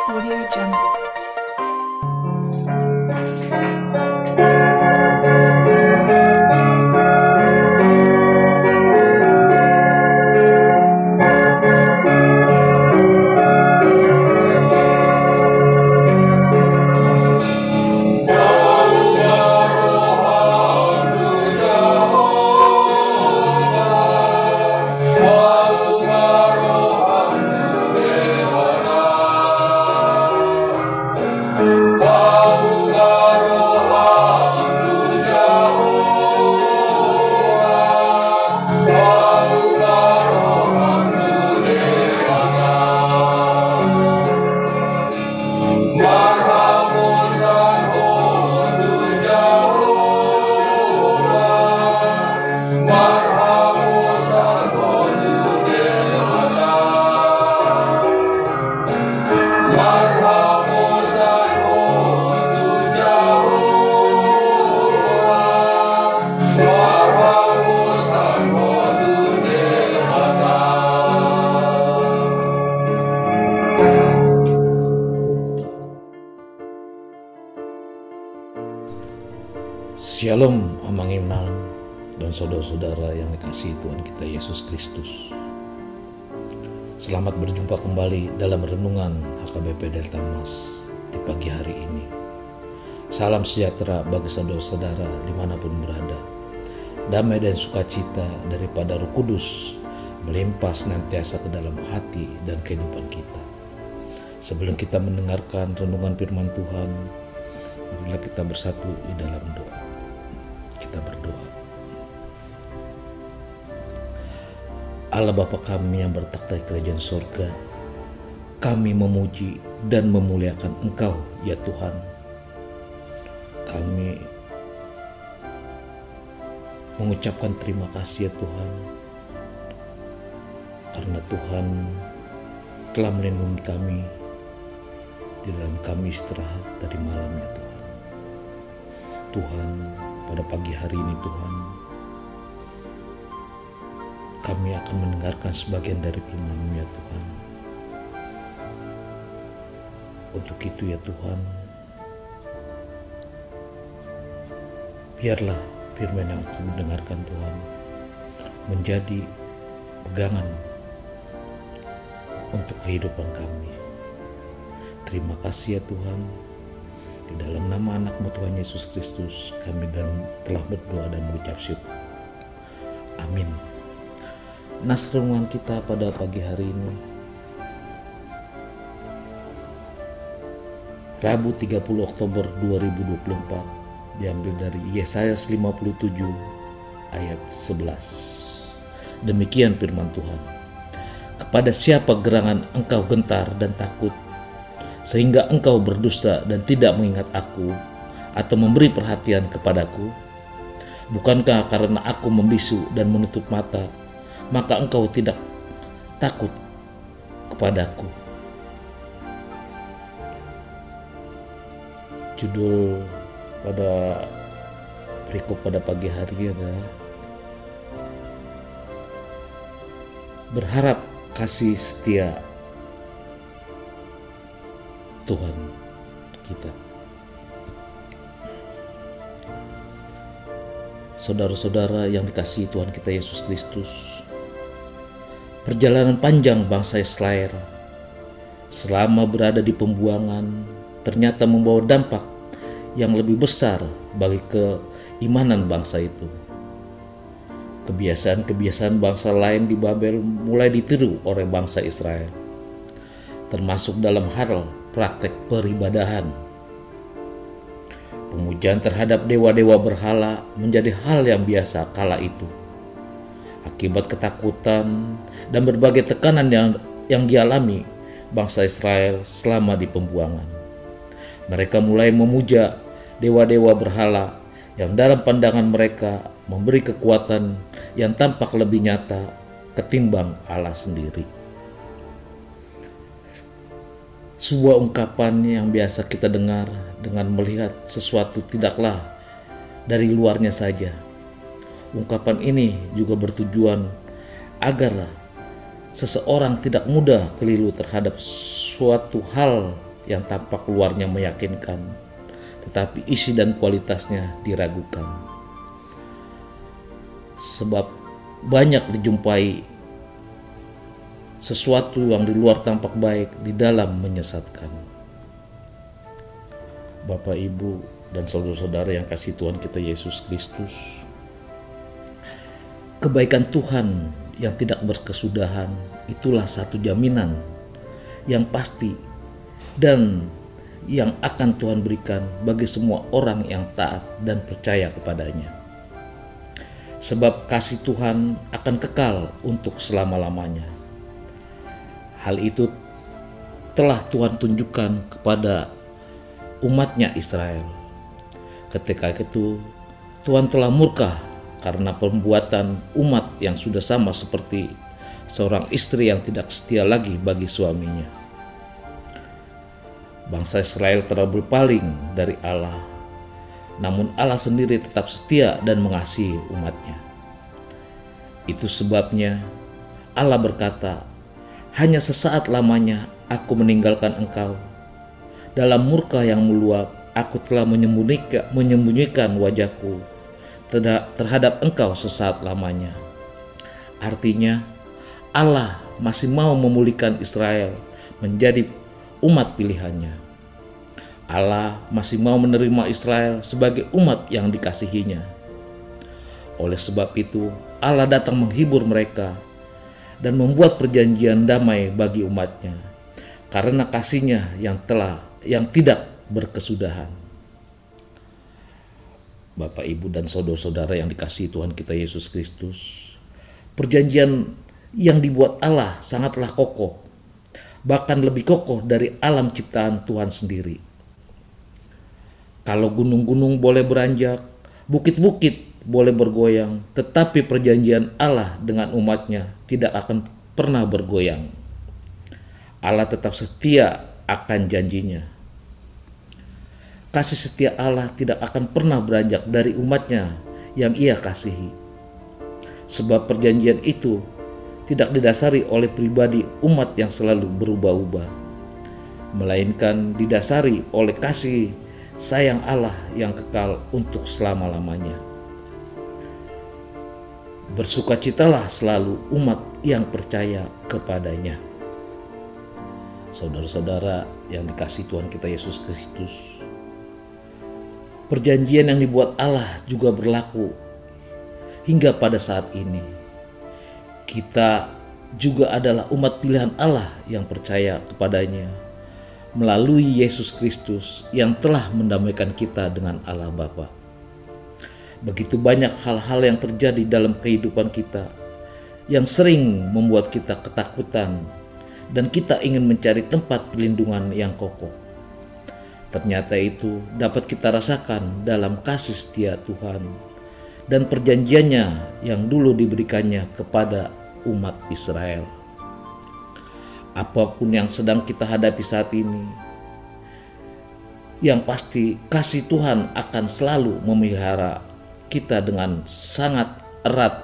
Audio Jungle. Shalom Amang Iman dan saudara-saudara yang dikasihi Tuhan kita Yesus Kristus. Selamat berjumpa kembali dalam renungan HKBP Delta Mas di pagi hari ini. Salam sejahtera bagi saudara-saudara dimanapun berada. Damai dan sukacita daripada Roh Kudus melimpah senantiasa ke dalam hati dan kehidupan kita. Sebelum kita mendengarkan renungan firman Tuhan, marilah kita bersatu di dalam doa. Kita berdoa. Allah Bapa kami yang bertakhta di kerajaan sorga, kami memuji dan memuliakan Engkau ya Tuhan. Kami mengucapkan terima kasih ya Tuhan, karena Tuhan telah melindungi kami di dalam kami istirahat tadi malam ya Tuhan. Tuhan, pada pagi hari ini Tuhan, kami akan mendengarkan sebagian dari firman-Mu ya Tuhan. Untuk itu ya Tuhan, biarlah firman yang aku mendengarkan Tuhan menjadi pegangan untuk kehidupan kami. Terima kasih ya Tuhan. Di dalam nama anak-Mu Tuhan Yesus Kristus kami dan telah berdoa dan mengucap syukur. Amin. Nas renungan kita pada pagi hari ini, Rabu 30 Oktober 2024, diambil dari Yesaya 57 ayat 11. Demikian firman Tuhan. Kepada siapa gerangan engkau gentar dan takut, sehingga engkau berdusta dan tidak mengingat aku atau memberi perhatian kepadaku? Bukankah karena aku membisu dan menutup mata, maka engkau tidak takut kepadaku? Judul pada perikop pada pagi hari adalah berharap kasih setia Tuhan kita. Saudara-saudara yang dikasihi Tuhan kita Yesus Kristus, perjalanan panjang bangsa Israel selama berada di pembuangan ternyata membawa dampak yang lebih besar bagi keimanan bangsa itu. Kebiasaan-kebiasaan bangsa lain di Babel mulai ditiru oleh bangsa Israel, termasuk dalam hal praktek peribadahan. Pemujaan terhadap dewa-dewa berhala menjadi hal yang biasa kala itu. Akibat ketakutan dan berbagai tekanan yang dialami bangsa Israel selama di pembuangan, mereka mulai memuja dewa-dewa berhala yang dalam pandangan mereka memberi kekuatan yang tampak lebih nyata ketimbang Allah sendiri. Sebuah ungkapan yang biasa kita dengar dengan melihat sesuatu tidaklah dari luarnya saja. Ungkapan ini juga bertujuan agar seseorang tidak mudah keliru terhadap suatu hal yang tampak luarnya meyakinkan, tetapi isi dan kualitasnya diragukan. Sebab banyak dijumpai sesuatu yang di luar tampak baik, di dalam menyesatkan. Bapak, Ibu, dan saudara-saudara yang kasih Tuhan kita Yesus Kristus, kebaikan Tuhan yang tidak berkesudahan itulah satu jaminan yang pasti dan yang akan Tuhan berikan bagi semua orang yang taat dan percaya kepadanya. Sebab kasih Tuhan akan kekal untuk selama-lamanya. Hal itu telah Tuhan tunjukkan kepada umatnya Israel. Ketika itu Tuhan telah murka karena perbuatan umat yang sudah sama seperti seorang istri yang tidak setia lagi bagi suaminya. Bangsa Israel telah berpaling dari Allah, namun Allah sendiri tetap setia dan mengasihi umatnya. Itu sebabnya Allah berkata, "Hanya sesaat lamanya aku meninggalkan engkau. Dalam murka yang meluap, aku telah menyembunyikan wajahku terhadap engkau sesaat lamanya." Artinya, Allah masih mau memulihkan Israel menjadi umat pilihannya. Allah masih mau menerima Israel sebagai umat yang dikasihinya. Oleh sebab itu, Allah datang menghibur mereka dan membuat perjanjian damai bagi umatnya karena kasih-Nya yang tidak berkesudahan. Bapak, Ibu, dan saudara-saudara yang dikasihi Tuhan kita Yesus Kristus, perjanjian yang dibuat Allah sangatlah kokoh, bahkan lebih kokoh dari alam ciptaan Tuhan sendiri. Kalau gunung-gunung boleh beranjak, bukit-bukit boleh bergoyang, tetapi perjanjian Allah dengan umatnya tidak akan pernah bergoyang. Allah tetap setia akan janjinya. Kasih setia Allah tidak akan pernah beranjak dari umatnya yang Ia kasihi. Sebab perjanjian itu tidak didasari oleh pribadi umat yang selalu berubah-ubah, melainkan didasari oleh kasih sayang Allah yang kekal untuk selama-lamanya. Bersukacitalah selalu umat yang percaya kepadanya. Saudara-saudara yang dikasihi Tuhan kita Yesus Kristus, perjanjian yang dibuat Allah juga berlaku hingga pada saat ini. Kita juga adalah umat pilihan Allah yang percaya kepadanya melalui Yesus Kristus yang telah mendamaikan kita dengan Allah Bapa. Begitu banyak hal-hal yang terjadi dalam kehidupan kita yang sering membuat kita ketakutan dan kita ingin mencari tempat perlindungan yang kokoh. Ternyata itu dapat kita rasakan dalam kasih setia Tuhan dan perjanjiannya yang dulu diberikannya kepada umat Israel. Apapun yang sedang kita hadapi saat ini, yang pasti kasih Tuhan akan selalu memelihara kita dengan sangat erat.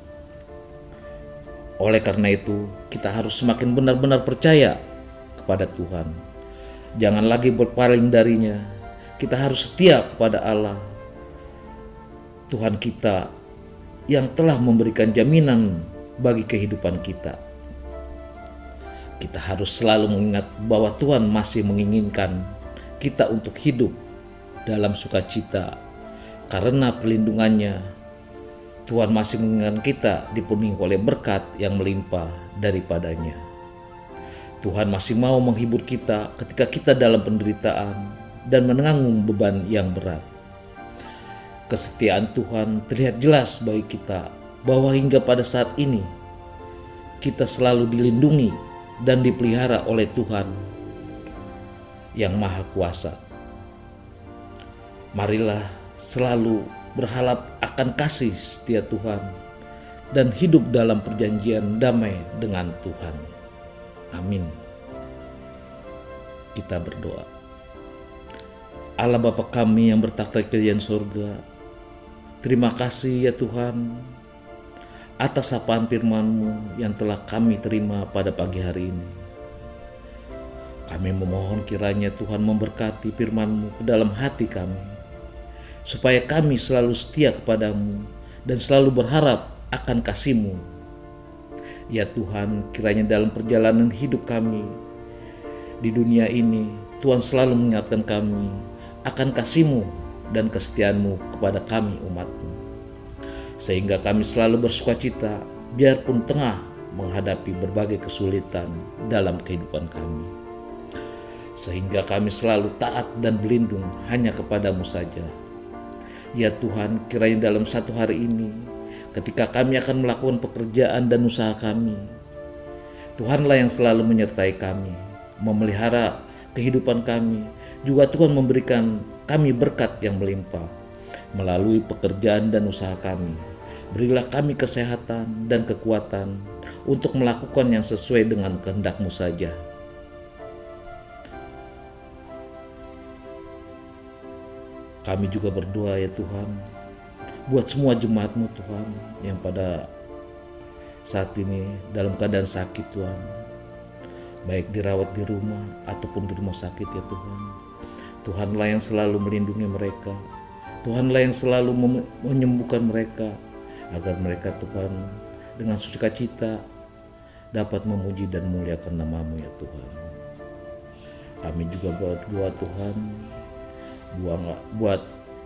Oleh karena itu, kita harus semakin benar-benar percaya kepada Tuhan. Jangan lagi berpaling darinya. Kita harus setia kepada Allah, Tuhan kita yang telah memberikan jaminan bagi kehidupan kita. Kita harus selalu mengingat bahwa Tuhan masih menginginkan kita untuk hidup dalam sukacita karena pelindungannya. Tuhan masih menginginkan kita dipenuhi oleh berkat yang melimpah daripadanya. Tuhan masih mau menghibur kita ketika kita dalam penderitaan dan menanggung beban yang berat. Kesetiaan Tuhan terlihat jelas bagi kita bahwa hingga pada saat ini kita selalu dilindungi dan dipelihara oleh Tuhan yang Maha Kuasa. Marilah selalu berharap akan kasih setia Tuhan dan hidup dalam perjanjian damai dengan Tuhan. Amin. Kita berdoa. Allah Bapa kami yang bertakhta di kerajaan surga, terima kasih ya Tuhan atas sapaan firman-Mu yang telah kami terima pada pagi hari ini. Kami memohon kiranya Tuhan memberkati firman-Mu ke dalam hati kami, supaya kami selalu setia kepadamu dan selalu berharap akan kasih-Mu. Ya Tuhan, kiranya dalam perjalanan hidup kami di dunia ini, Tuhan selalu mengingatkan kami akan kasih-Mu dan kesetiaan-Mu kepada kami umat-Mu, sehingga kami selalu bersukacita biarpun tengah menghadapi berbagai kesulitan dalam kehidupan kami, sehingga kami selalu taat dan berlindung hanya kepadamu saja. Ya Tuhan, kiranya dalam satu hari ini, ketika kami akan melakukan pekerjaan dan usaha kami, Tuhanlah yang selalu menyertai kami, memelihara kehidupan kami. Juga Tuhan memberikan kami berkat yang melimpah melalui pekerjaan dan usaha kami. Berilah kami kesehatan dan kekuatan untuk melakukan yang sesuai dengan kehendak-Mu saja. Kami juga berdoa ya Tuhan, buat semua jemaat-Mu Tuhan yang pada saat ini dalam keadaan sakit Tuhan, baik dirawat di rumah ataupun di rumah sakit ya Tuhan. Tuhanlah yang selalu melindungi mereka, Tuhanlah yang selalu menyembuhkan mereka, agar mereka Tuhan dengan sukacita dapat memuji dan memuliakan nama-Mu ya Tuhan. Kami juga berdoa Tuhan buat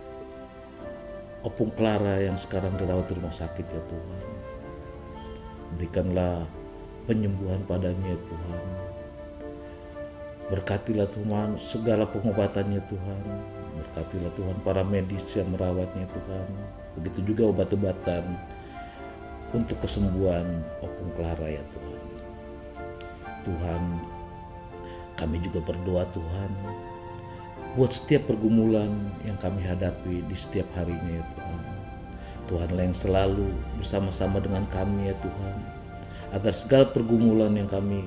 Opung Clara yang sekarang dirawat di rumah sakit ya Tuhan. Berikanlah penyembuhan padanya ya Tuhan. Berkatilah Tuhan segala pengobatannya Tuhan. Berkatilah Tuhan para medis yang merawatnya Tuhan. Begitu juga obat-obatan untuk kesembuhan Opung Clara ya Tuhan. Tuhan, kami juga berdoa Tuhan buat setiap pergumulan yang kami hadapi di setiap harinya ya Tuhan. Tuhanlah yang selalu bersama-sama dengan kami ya Tuhan, agar segala pergumulan yang kami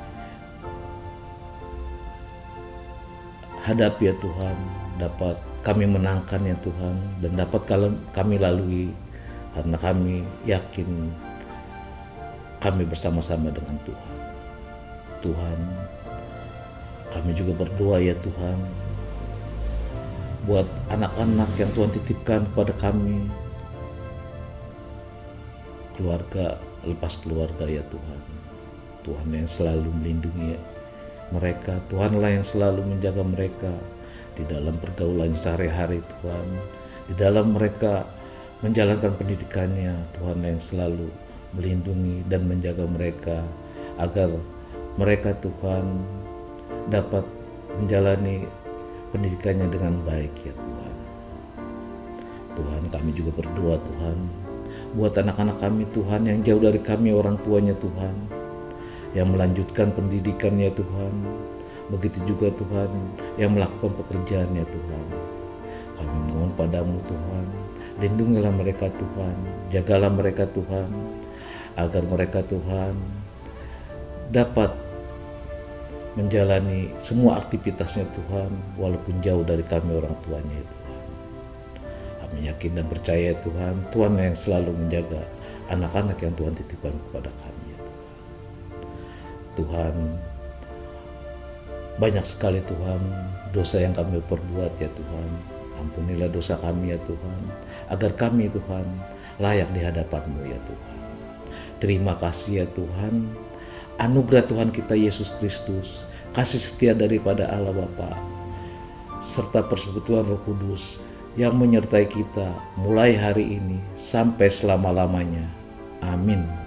hadapi ya Tuhan dapat kami menangkan ya Tuhan, dan dapat kami lalui, karena kami yakin kami bersama-sama dengan Tuhan. Tuhan, kami juga berdoa ya Tuhan buat anak-anak yang Tuhan titipkan kepada kami, keluarga lepas keluarga ya Tuhan. Tuhan yang selalu melindungi mereka, Tuhanlah yang selalu menjaga mereka di dalam pergaulan sehari-hari Tuhan, di dalam mereka menjalankan pendidikannya. Tuhan yang selalu melindungi dan menjaga mereka, agar mereka Tuhan dapat menjalani pendidikannya dengan baik ya Tuhan. Tuhan, kami juga berdoa Tuhan buat anak-anak kami Tuhan yang jauh dari kami orang tuanya Tuhan, yang melanjutkan pendidikannya Tuhan. Begitu juga Tuhan yang melakukan pekerjaannya Tuhan. Kami mohon padamu Tuhan, lindungilah mereka Tuhan, jagalah mereka Tuhan, agar mereka Tuhan dapat menjalani semua aktivitasnya Tuhan, walaupun jauh dari kami orang tuanya Tuhan. Kami yakin dan percaya Tuhan, Tuhan yang selalu menjaga anak-anak yang Tuhan titipkan kepada kami ya Tuhan. Tuhan, banyak sekali Tuhan dosa yang kami perbuat ya Tuhan. Ampunilah dosa kami ya Tuhan, agar kami Tuhan layak di hadapan-Mu ya Tuhan. Terima kasih ya Tuhan, anugerah Tuhan kita Yesus Kristus, kasih setia daripada Allah Bapa, serta persekutuan Roh Kudus yang menyertai kita mulai hari ini sampai selama-lamanya. Amin.